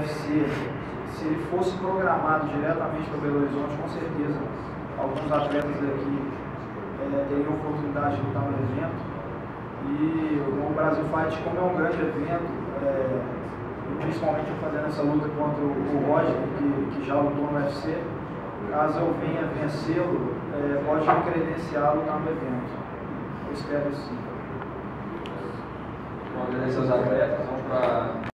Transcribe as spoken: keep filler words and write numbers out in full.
U F C, se ele fosse programado diretamente para Belo Horizonte, com certeza alguns atletas daqui é, teriam oportunidade de lutar no evento. E o Brasil Fight, como é um grande evento, é, principalmente eu fazendo essa luta contra o, o Roger, que, que já lutou no U F C, caso eu venha vencê-lo, é, pode me credenciar a lutar no evento. Eu espero isso sim. Vamos agradecer aos atletas, vamos para